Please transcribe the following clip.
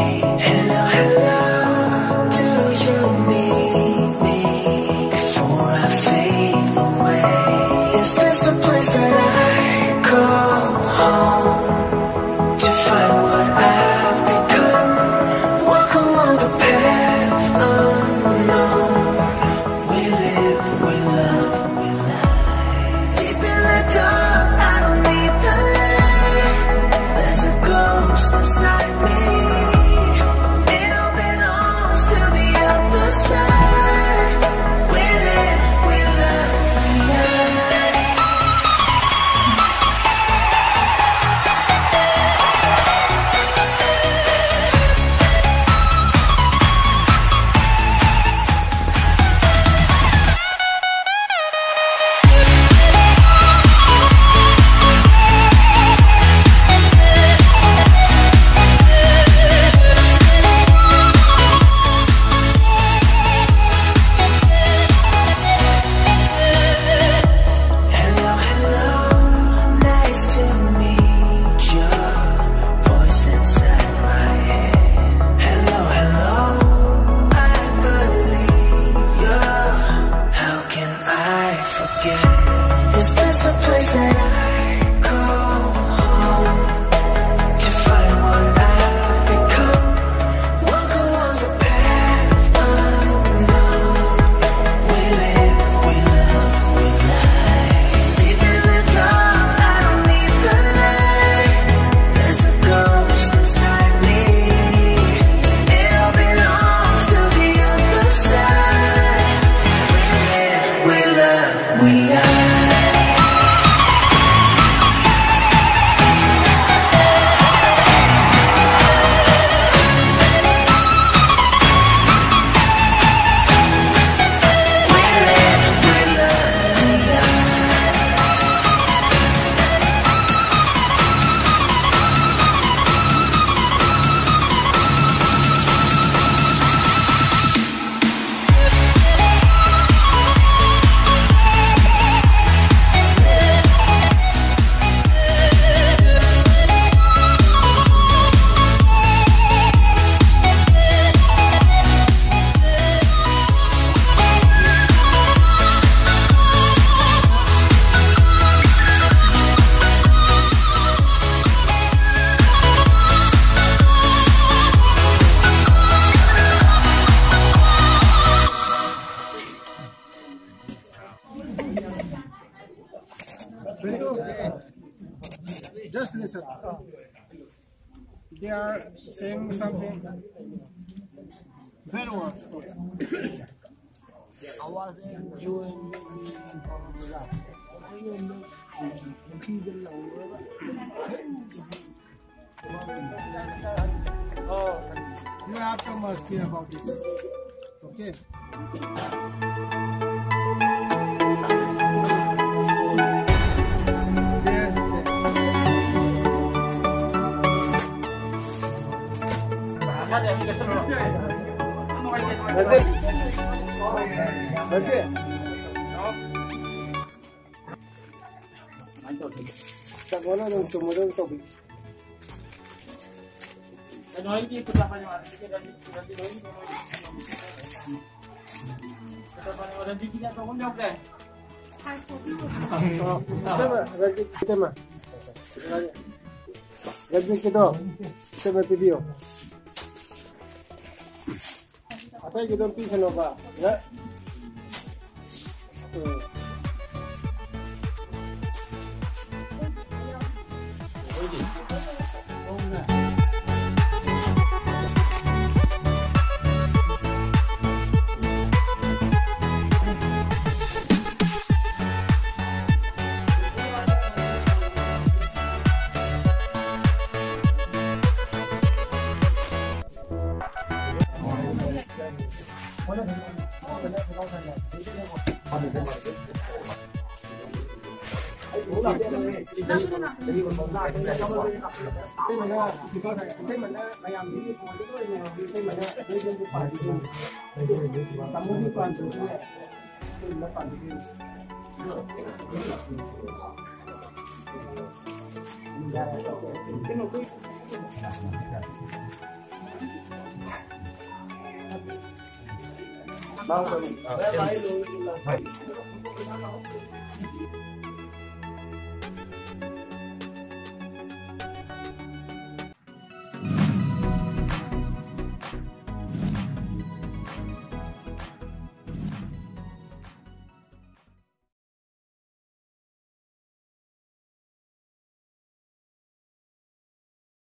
Hello, hello, do you need me before I fade away? Is this a place that I call home to find what I've become? Walk along the path unknown. We live, we love, we lie. Deep in the dark, I don't need the light. There's a ghost inside me. It all belongs to the other side. We live, we love, we lie. Hello, hello, nice to meet you. Voice inside my head. Hello, hello, I believe you. How can I forget? Is this a place that I call home to find what I've become? Walk along the path unknown. We live, we love, we lie. Deep in the dark, I don't need the light. There's a ghost inside me. It all belongs to the other side. We live, we love, we lie. We live, we love, we lie. Just listen. They are saying something. Bad words. I was in you and me and Paula. You have to must think about this. Okay. That's it. That's it. Sa wala nang tumulong sa tubig. Ano hindi ko pa kanyo ano kasi dati doon Kita pa ni orang dikit atau kau nyok deh. Kita mah. Lagi kita. Kita buat video. Apa yang kita pilih apa? Ya. bao giờ